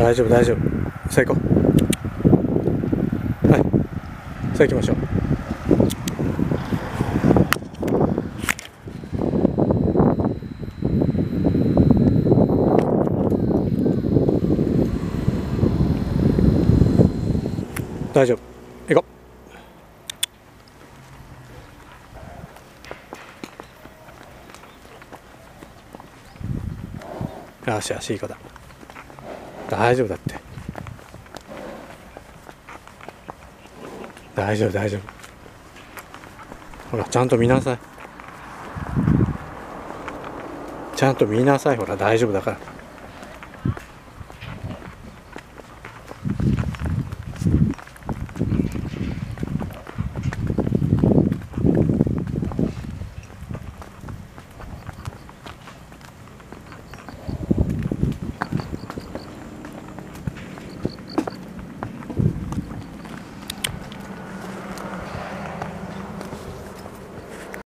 大丈夫大丈夫。さあ行こう。はい、さあ行きましょう。大丈夫、行こう。よしよし、いい子だ。大丈夫だって。大丈夫大丈夫。ほら、ちゃんと見なさい。ちゃんと見なさい。ほら、大丈夫だから。